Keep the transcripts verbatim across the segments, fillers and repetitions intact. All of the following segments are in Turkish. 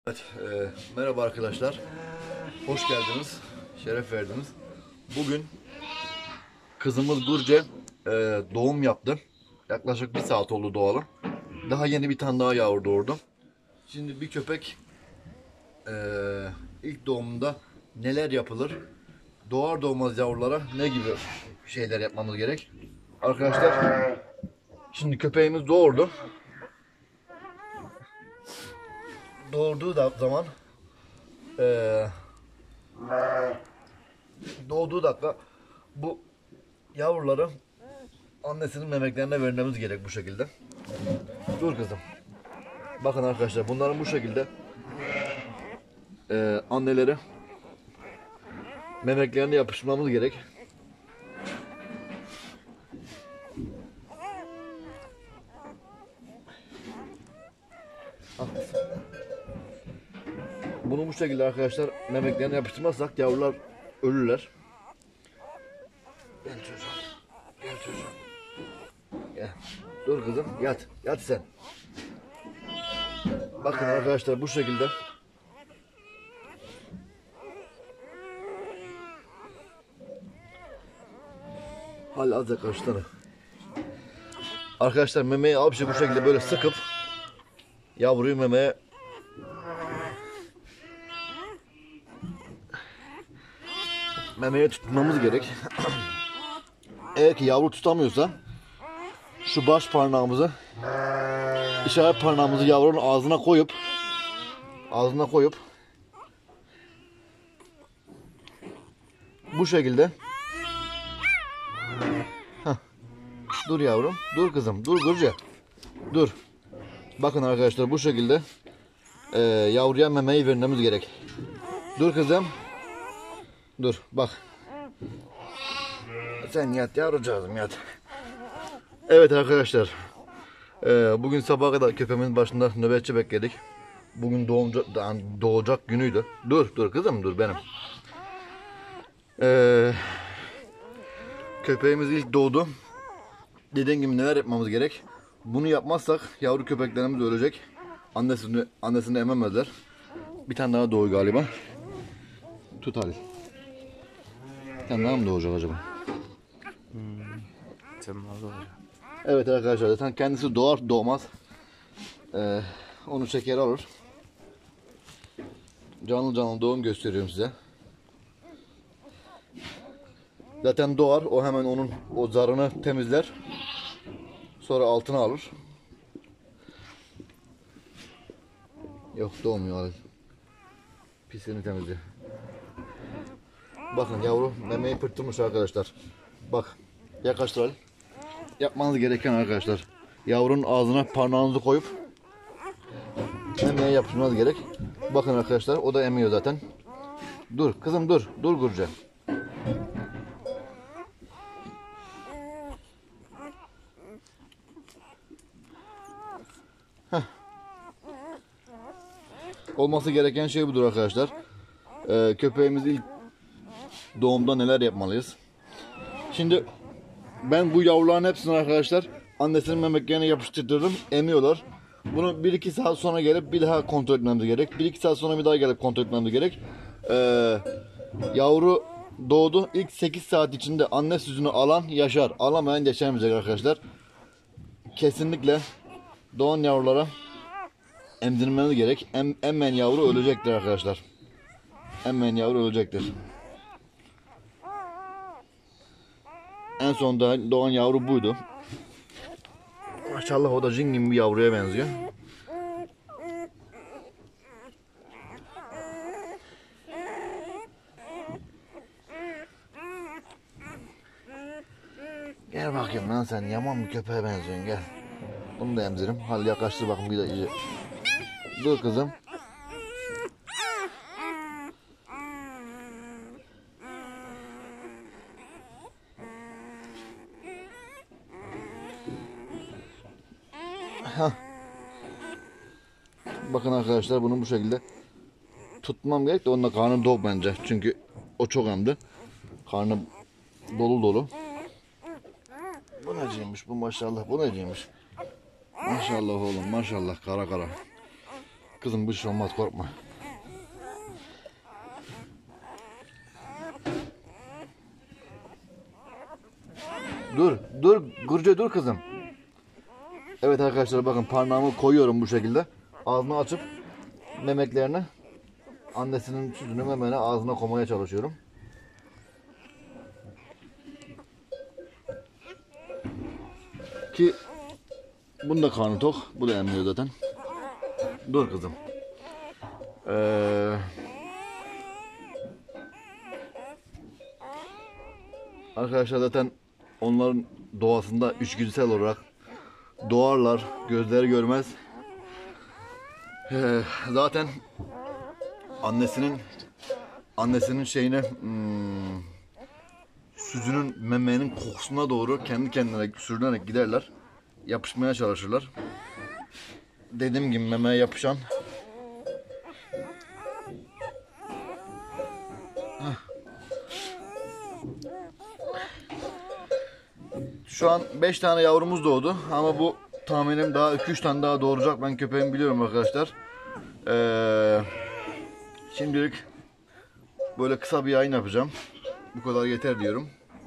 Evet, e, merhaba arkadaşlar. Hoş geldiniz. Şeref verdiniz. Bugün kızımız Gurce e, doğum yaptı. Yaklaşık bir saat oldu doğalı. Daha yeni bir tane daha yavru doğurdu. Şimdi bir köpek e, ilk doğumunda neler yapılır? Doğar doğmaz yavrulara ne gibi şeyler yapmamız gerek? Arkadaşlar, şimdi köpeğimiz doğurdu. Doğurduğu da zaman e, doğduğu dakika bu yavruları annesinin memeklerine vermemiz gerek bu şekilde. Dur kızım. Bakın arkadaşlar, bunların bu şekilde e, anneleri memeklerine yapıştırmamız gerek. Bunu bu şekilde arkadaşlar memeklerine yapıştırmazsak yavrular ölürler. Gel çocuğum. Gel çocuğum. Gel. Dur kızım. Yat. Yat sen. Bakın arkadaşlar, bu şekilde hal az yaklaştı. Arkadaşlar, memeyi abişe bu şekilde böyle sıkıp yavruyu memeye memeye tutmamız gerek. Eğer ki yavru tutamıyorsa şu baş parmağımızı, işaret parmağımızı yavrunun ağzına koyup ağzına koyup bu şekilde. Heh. Dur yavrum, dur kızım, dur Gurce, dur. Bakın arkadaşlar, bu şekilde e, yavruya memeyi vermemiz gerek. Dur kızım, dur bak. Sen yat yavrucağızım, yat. Evet arkadaşlar, e, bugün sabaha kadar köpeğimizin başında nöbetçi bekledik. Bugün doğumca, doğacak günüydü. Dur dur kızım, dur benim. E, köpeğimiz ilk doğdu. Dediğim gibi neler yapmamız gerek? Bunu yapmazsak yavru köpeklerimiz ölecek. Annesini annesini ememezler. Bir tane daha doğuyor galiba. Tut Halil. Bir tane daha mı doğacak acaba? Hmm. Evet arkadaşlar, zaten kendisi doğar doğmaz ee, onu çeker alır. Canlı canlı doğum gösteriyorum size. Zaten doğar, o hemen onun o zarını temizler. Sonra altına alır. Yok, doğmuyor Halil. Pisliğini temizliyor. Bakın yavru memeyi pırttırmış arkadaşlar. Bak, yaklaştır Halil. Yapmanız gereken arkadaşlar, yavrunun ağzına parmağınızı koyup memeye yapıştırmanız gerek. Bakın arkadaşlar, o da emiyor zaten. Dur kızım, dur. Dur Gurce. Heh. Olması gereken şey budur arkadaşlar. Ee, köpeğimiz ilk doğumda neler yapmalıyız? Şimdi ben bu yavruların hepsini arkadaşlar annesinin memeklerine yapıştırdım. Emiyorlar. Bunu bir iki saat sonra gelip bir daha kontrol etmemiz gerek. bir iki saat sonra bir daha gelip kontrol etmemiz gerek. Ee, yavru doğdu. İlk sekiz saat içinde anne sütünü alan yaşar. Alamayan yaşamayacak arkadaşlar. Kesinlikle doğan yavrulara emzirmemiz gerek. Em, emmeyen yavru ölecektir arkadaşlar. Emmeyen yavru ölecektir. En son doğan yavru buydu. Maşallah, o da cin gibi bir yavruya benziyor. Gel bakayım lan, sen yaman bir köpeğe benziyorsun, gel. Bunu da emzirim. Hadi yaklaştır bakın bir de iyice. Dur kızım. Heh. Bakın arkadaşlar, bunu bu şekilde tutmam gerek de onun da karnı dolu bence. Çünkü o çok emdi. Karnı dolu dolu. Bu neciymiş bu, maşallah, bu neciymiş. Maşallah oğlum, maşallah, kara kara. Kızım bir şey olmaz, korkma. Dur, dur, Gurce dur kızım. Evet arkadaşlar bakın parmağımı koyuyorum bu şekilde. Ağzını açıp memeklerini, annesinin sütünü memene ağzına koymaya çalışıyorum. Ki bunun da karnı tok. Bu da emmiyor zaten. Dur kızım. Ee, arkadaşlar zaten onların doğasında içgüdüsel olarak doğarlar, gözleri görmez. Ee, zaten annesinin annesinin şeyine hmm, sütünün, memenin kokusuna doğru kendi kendine sürünerek giderler. Yapışmaya çalışırlar. Dediğim gibi memeye yapışan Heh. Şu an beş tane yavrumuz doğdu ama bu tahminim daha iki üç tane daha doğuracak. Ben köpeğimi biliyorum arkadaşlar. Ee, şimdilik böyle kısa bir yayın yapacağım. Bu kadar yeter diyorum.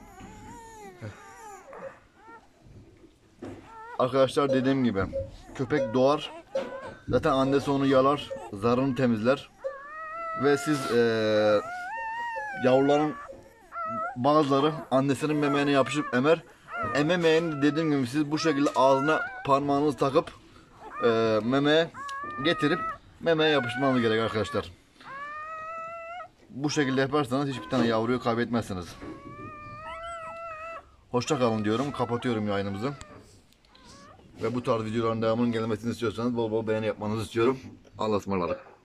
Arkadaşlar dediğim gibi köpek doğar. Zaten annesi onu yalar, zarını temizler. Ve siz ee, yavruların bazıları annesinin memeğine yapışıp emer. Ememeyen dediğim gibi siz bu şekilde ağzına parmağınızı takıp e, memeye getirip memeye yapıştırmanız gerek arkadaşlar. Bu şekilde yaparsanız hiçbir tane yavruyu kaybetmezsiniz. Hoşça kalın diyorum. Kapatıyorum yayınımızı. Ve bu tarz videoların devamının gelmesini istiyorsanız bol bol beğeni yapmanızı istiyorum. Allah'a ısmarladık.